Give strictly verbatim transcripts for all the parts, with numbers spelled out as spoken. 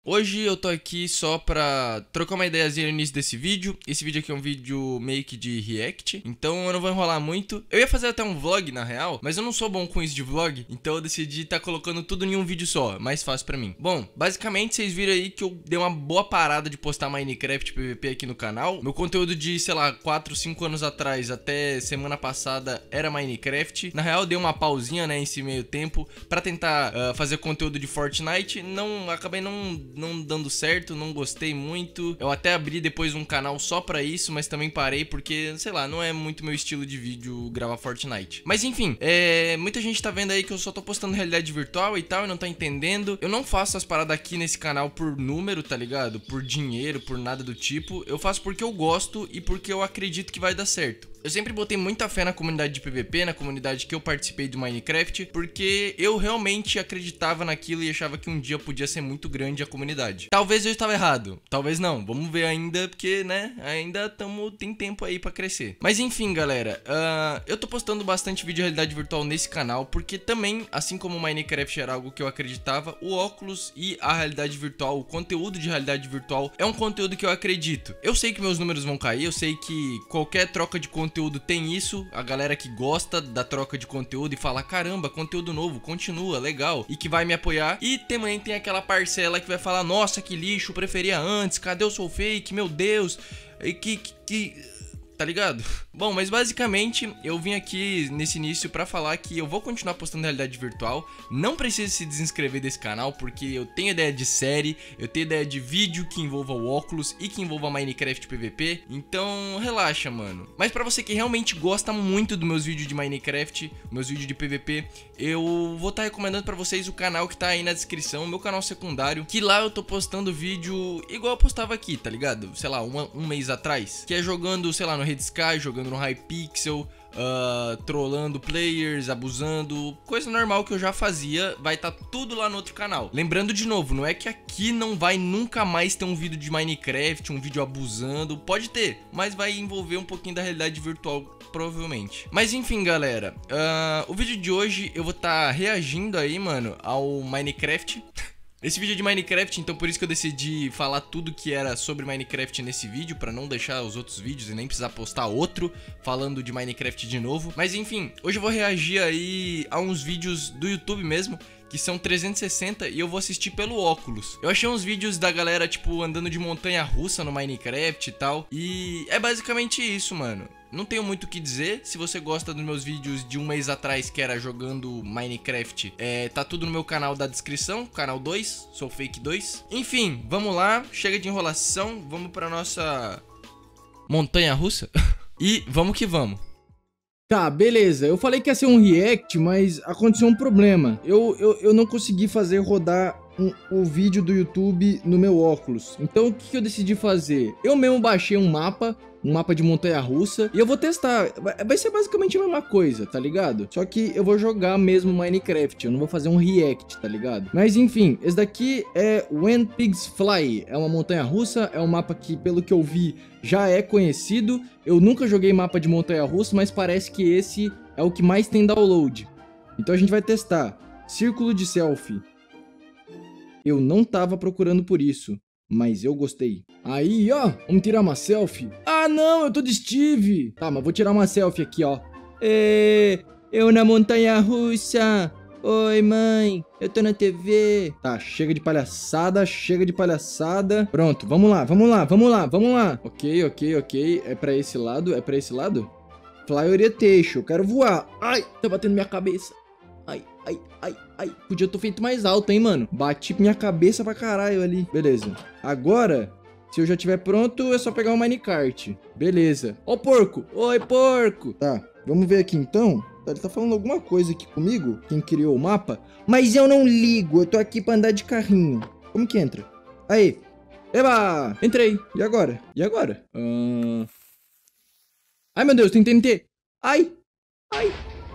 Hoje eu tô aqui só pra trocar uma ideiazinha no início desse vídeo. Esse vídeo aqui é um vídeo meio que de react, então eu não vou enrolar muito. Eu ia fazer até um vlog na real, mas eu não sou bom com isso de vlog, então eu decidi tá colocando tudo em um vídeo só, mais fácil pra mim. Bom, basicamente vocês viram aí que eu dei uma boa parada de postar Minecraft P V P aqui no canal. Meu conteúdo de, sei lá, quatro, cinco anos atrás até semana passada era Minecraft. Na real eu dei uma pausinha, né, nesse meio tempo pra tentar uh, fazer conteúdo de Fortnite. Não, acabei não... não dando certo, não gostei muito. Eu até abri depois um canal só pra isso, mas também parei porque, sei lá, não é muito meu estilo de vídeo gravar Fortnite. Mas enfim, é... muita gente tá vendo aí que eu só tô postando realidade virtual e tal, e não tá entendendo. Eu não faço as paradas aqui nesse canal por número, tá ligado? Por dinheiro, por nada do tipo. Eu faço porque eu gosto e porque eu acredito que vai dar certo. Eu sempre botei muita fé na comunidade de P V P, na comunidade que eu participei do Minecraft, porque eu realmente acreditava naquilo e achava que um dia podia ser muito grande a comunidade. Talvez eu estava errado, talvez não, vamos ver ainda, porque, né, ainda tamo, tem tempo aí pra crescer. Mas enfim, galera, uh, eu tô postando bastante vídeo de realidade virtual nesse canal, porque também, assim como o Minecraft era algo que eu acreditava, o óculos e a realidade virtual, o conteúdo de realidade virtual, é um conteúdo que eu acredito. Eu sei que meus números vão cair, eu sei que qualquer troca de conteúdo conteúdo tem isso, a galera que gosta da troca de conteúdo e fala, caramba, conteúdo novo, continua, legal, e que vai me apoiar. E também tem aquela parcela que vai falar, nossa, que lixo, preferia antes, cadê o Soul Fake, meu Deus, e que... que, que... Tá ligado? Bom, mas basicamente eu vim aqui nesse início pra falar que eu vou continuar postando realidade virtual. Não precisa se desinscrever desse canal, porque eu tenho ideia de série, eu tenho ideia de vídeo que envolva o óculos e que envolva Minecraft P V P. Então relaxa, mano. Mas pra você que realmente gosta muito dos meus vídeos de Minecraft, meus vídeos de P V P, eu vou estar tá recomendando pra vocês o canal que tá aí na descrição, meu canal secundário, que lá eu tô postando vídeo igual eu postava aqui, tá ligado? Sei lá, um, um mês atrás, que é jogando, sei lá, no Red Sky, jogando no Hypixel, uh, trollando players, abusando, coisa normal que eu já fazia, vai estar tá tudo lá no outro canal. Lembrando de novo, não é que aqui não vai nunca mais ter um vídeo de Minecraft, um vídeo abusando, pode ter, mas vai envolver um pouquinho da realidade virtual, provavelmente. Mas enfim, galera, uh, o vídeo de hoje eu vou estar tá reagindo aí, mano, ao Minecraft. Esse vídeo é de Minecraft, então por isso que eu decidi falar tudo que era sobre Minecraft nesse vídeo, pra não deixar os outros vídeos e nem precisar postar outro falando de Minecraft de novo. Mas enfim, hoje eu vou reagir aí a uns vídeos do YouTube mesmo, que são trezentos e sessenta, e eu vou assistir pelo óculos. Eu achei uns vídeos da galera, tipo, andando de montanha-russa no Minecraft e tal, e é basicamente isso, mano. Não tenho muito o que dizer. Se você gosta dos meus vídeos de um mês atrás, que era jogando Minecraft, é, tá tudo no meu canal da descrição, canal dois, Soul Fake dois. Enfim, vamos lá, chega de enrolação, vamos pra nossa montanha-russa e vamos que vamos. Tá, beleza. Eu falei que ia ser um react, mas aconteceu um problema. Eu, eu, eu não consegui fazer rodar um, o vídeo do YouTube no meu óculos. Então o que, que eu decidi fazer? Eu mesmo baixei um mapa, um mapa de montanha-russa, e eu vou testar. Vai ser basicamente a mesma coisa, tá ligado? Só que eu vou jogar mesmo Minecraft, eu não vou fazer um react, tá ligado? Mas enfim, esse daqui é When Pigs Fly. É uma montanha-russa, é um mapa que, pelo que eu vi, já é conhecido. Eu nunca joguei mapa de montanha-russa, mas parece que esse é o que mais tem download. Então a gente vai testar. Círculo de selfie. Eu não tava procurando por isso, mas eu gostei. Aí, ó, vamos tirar uma selfie. Ah, não, eu tô de Steve. Tá, mas vou tirar uma selfie aqui, ó. É, eu na montanha-russa. Oi, mãe, eu tô na T V. Tá, chega de palhaçada, chega de palhaçada. Pronto, vamos lá, vamos lá, vamos lá, vamos lá. Ok, ok, ok. É pra esse lado, é pra esse lado? Fly orientation, eu quero voar. Ai, tá batendo minha cabeça. Ai, ai, ai, ai. Podia ter feito mais alto, hein, mano. Bati minha cabeça pra caralho ali. Beleza. Agora, se eu já tiver pronto, é só pegar o minecart. Beleza. Ó o porco. Oi, porco. Tá, vamos ver aqui então. Ele tá falando alguma coisa aqui comigo, quem criou o mapa. Mas eu não ligo, eu tô aqui pra andar de carrinho. Como que entra? Aí. Eba! Entrei. E agora? E agora? Uh... Ai, meu Deus, tem T N T. Ai. Ai.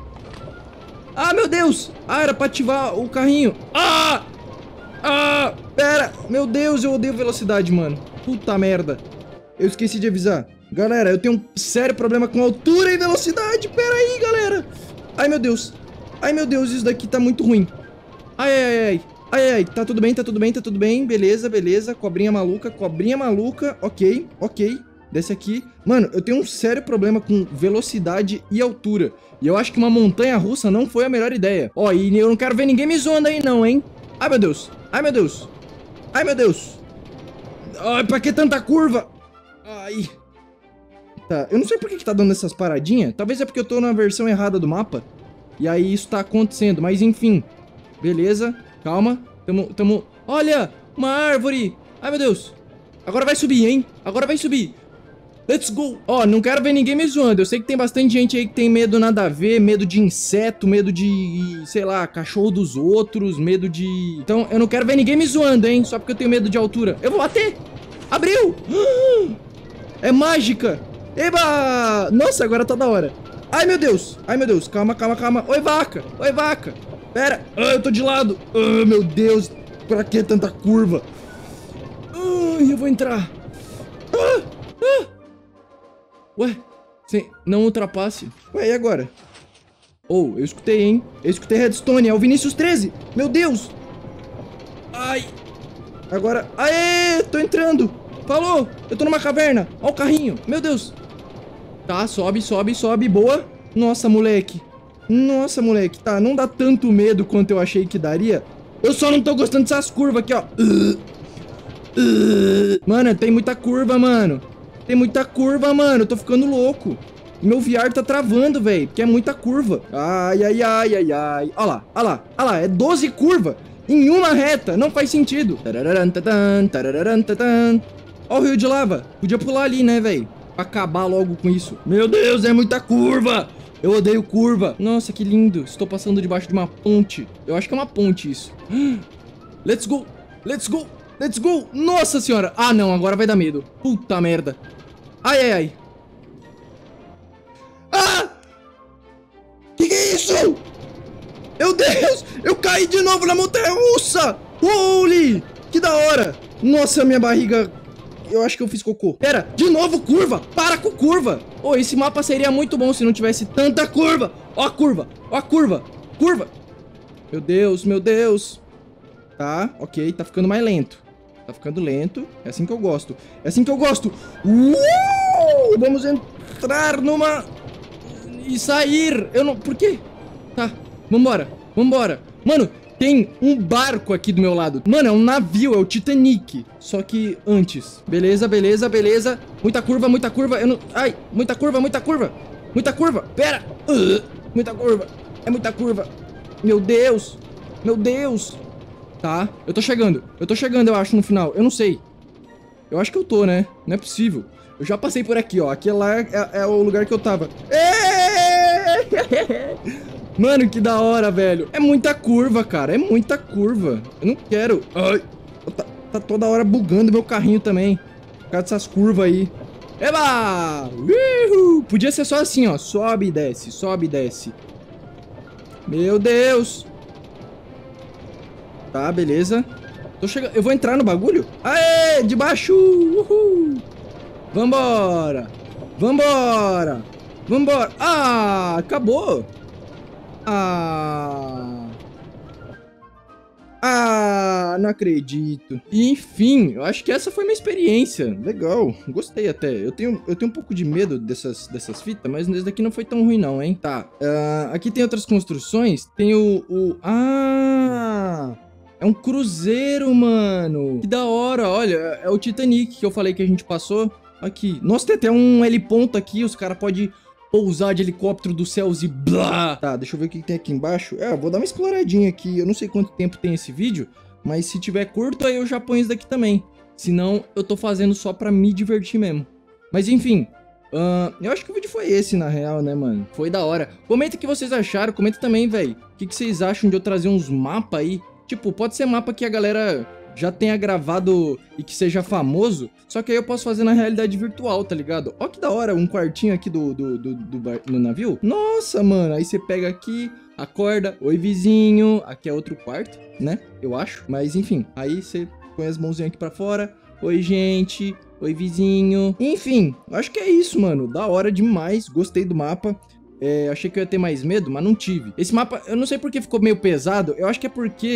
Ah, meu Deus! Ah, era pra ativar o carrinho. Ah! Ah! Pera! Meu Deus, eu odeio velocidade, mano. Puta merda. Eu esqueci de avisar. Galera, eu tenho um sério problema com altura e velocidade. Pera aí, galera. Ai, meu Deus. Ai, meu Deus, isso daqui tá muito ruim. Ai, ai, ai. Ai, ai, tá tudo bem, tá tudo bem, tá tudo bem. Beleza, beleza. Cobrinha maluca, cobrinha maluca. Ok, ok. Desce aqui. Mano, eu tenho um sério problema com velocidade e altura. E eu acho que uma montanha-russa não foi a melhor ideia. Ó, e eu não quero ver ninguém me zoando aí não, hein? Ai, meu Deus. Ai, meu Deus. Ai, meu Deus. Ai, pra que tanta curva? Ai. Tá, eu não sei por que que tá dando essas paradinhas. Talvez é porque eu tô na versão errada do mapa. E aí isso tá acontecendo. Mas enfim. Beleza. Calma. Tamo, tamo... Olha! Uma árvore! Ai, meu Deus. Agora vai subir, hein? Agora vai subir. Let's go! Ó, não quero ver ninguém me zoando. Eu sei que tem bastante gente aí que tem medo nada a ver. Medo de inseto, medo de... sei lá, cachorro dos outros. Medo de... Então, eu não quero ver ninguém me zoando, hein? Só porque eu tenho medo de altura. Eu vou bater! Abriu! É mágica! Eba! Nossa, agora tá da hora. Ai, meu Deus! Ai, meu Deus! Calma, calma, calma. Oi, vaca! Oi, vaca! Pera! Ah, eu tô de lado! Ah, meu Deus! Pra que tanta curva? Ai, eu vou entrar! Ah! Ah! Ué? Sem... Não ultrapasse. Ué, e agora? Oh, eu escutei, hein? Eu escutei Redstone. É o Vinícius treze! Meu Deus! Ai! Agora... Aê! Tô entrando! Falou! Eu tô numa caverna! Ó o carrinho! Meu Deus! Tá, sobe, sobe, sobe. Boa! Nossa, moleque! Nossa, moleque, tá, não dá tanto medo quanto eu achei que daria. Eu só não tô gostando dessas curvas aqui, ó. Mano, tem muita curva, mano. Tem muita curva, mano, eu tô ficando louco. Meu V R tá travando, velho, porque é muita curva. Ai, ai, ai, ai, ai. Ó lá, ó lá, ó lá, é doze curvas em uma reta, não faz sentido. Ó o rio de lava, podia pular ali, né, velho, pra acabar logo com isso. Meu Deus, é muita curva. Eu odeio curva. Nossa, que lindo. Estou passando debaixo de uma ponte. Eu acho que é uma ponte isso. Let's go. Let's go. Let's go. Nossa senhora. Ah, não. Agora vai dar medo. Puta merda. Ai, ai, ai. Ah! Que que é isso? Meu Deus. Eu caí de novo na montanha-russa. Holy. Que da hora. Nossa, minha barriga... Eu acho que eu fiz cocô. Pera, de novo curva. Para com curva. Oh, esse mapa seria muito bom se não tivesse tanta curva. Ó a curva, ó a curva. Curva. Meu Deus, meu Deus. Tá, ok, tá ficando mais lento. Tá ficando lento. É assim que eu gosto. É assim que eu gosto. Uh! Vamos entrar numa... E sair. Eu não... Por quê? Tá, vambora, vambora. Mano... Tem um barco aqui do meu lado. Mano, é um navio, é o Titanic. Só que antes. Beleza, beleza, beleza. Muita curva, muita curva. Eu não... Ai, muita curva, muita curva. Muita curva. Pera. Uh, muita curva. É muita curva. Meu Deus. Meu Deus. Tá, eu tô chegando. Eu tô chegando, eu acho, no final. Eu não sei. Eu acho que eu tô, né? Não é possível. Eu já passei por aqui, ó. Aqui lá é, é o lugar que eu tava. Mano, que da hora, velho. É muita curva, cara. É muita curva. Eu não quero. Ai. Tá, tá toda hora bugando meu carrinho também. Por causa dessas curvas aí. Eba! Uhul! Podia ser só assim, ó. Sobe e desce, sobe e desce. Meu Deus. Tá, beleza. Tô chegando. Eu vou entrar no bagulho? Aê! De baixo! Uhul! Vambora! Vambora! Vambora! Ah! Acabou! Ah... Ah, não acredito. E, enfim, eu acho que essa foi minha experiência. Legal, gostei até. Eu tenho, eu tenho um pouco de medo dessas, dessas fitas, mas esse daqui não foi tão ruim não, hein? Tá, uh, aqui tem outras construções. Tem o, o... Ah... É um cruzeiro, mano. Que da hora, olha. É o Titanic que eu falei que a gente passou. Aqui. Nossa, tem até um heliponto aqui. Os caras podem... pousar de helicóptero dos céus e blá. Tá, deixa eu ver o que tem aqui embaixo. É, eu vou dar uma exploradinha aqui. Eu não sei quanto tempo tem esse vídeo, mas se tiver curto, aí eu já ponho isso daqui também. Senão, eu tô fazendo só pra me divertir mesmo. Mas enfim, uh, eu acho que o vídeo foi esse, na real, né, mano? Foi da hora. Comenta o que vocês acharam. Comenta também, velho. O que, que vocês acham de eu trazer uns mapas aí? Tipo, pode ser mapa que a galera... já tenha gravado e que seja famoso, só que aí eu posso fazer na realidade virtual, tá ligado? Ó que da hora, um quartinho aqui do, do, do, do, bar, no navio. Nossa, mano, aí você pega aqui, acorda, oi vizinho, aqui é outro quarto, né? Eu acho, mas enfim, aí você põe as mãozinhas aqui pra fora, oi gente, oi vizinho. Enfim, acho que é isso, mano, da hora demais, gostei do mapa. É, achei que eu ia ter mais medo, mas não tive. Esse mapa, eu não sei porque ficou meio pesado, eu acho que é porque...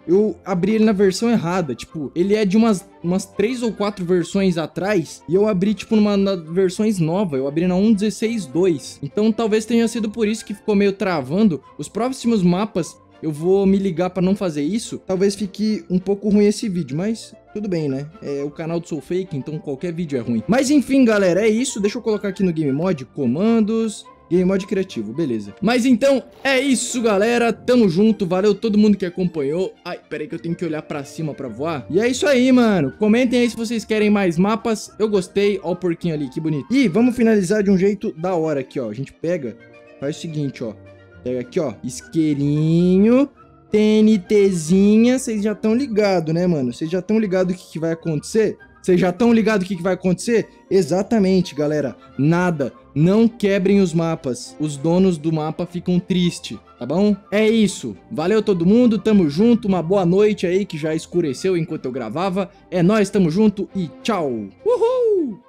eu abri ele na versão errada. Tipo, ele é de umas, umas três ou quatro versões atrás. E eu abri, tipo, numa nas versões novas. Eu abri na um ponto dezesseis ponto dois. Então talvez tenha sido por isso que ficou meio travando. Os próximos mapas eu vou me ligar pra não fazer isso. Talvez fique um pouco ruim esse vídeo, mas tudo bem, né? É o canal do Soulfake, então qualquer vídeo é ruim. Mas enfim, galera, é isso. Deixa eu colocar aqui no Game Mod, comandos... Game Mod criativo, beleza. Mas então, é isso, galera. Tamo junto, valeu todo mundo que acompanhou. Ai, peraí que eu tenho que olhar pra cima pra voar. E é isso aí, mano. Comentem aí se vocês querem mais mapas. Eu gostei. Ó o porquinho ali, que bonito. E vamos finalizar de um jeito da hora aqui, ó. A gente pega, faz o seguinte, ó. Pega aqui, ó. Isqueirinho, TNTzinha. Vocês já estão ligados, né, mano? Vocês já estão ligados o que, que vai acontecer? Vocês já estão ligados o que, que vai acontecer? Exatamente, galera. Nada. Não quebrem os mapas. Os donos do mapa ficam tristes, tá bom? É isso. Valeu todo mundo, tamo junto. Uma boa noite aí que já escureceu enquanto eu gravava. É nóis, tamo junto e tchau. Uhul!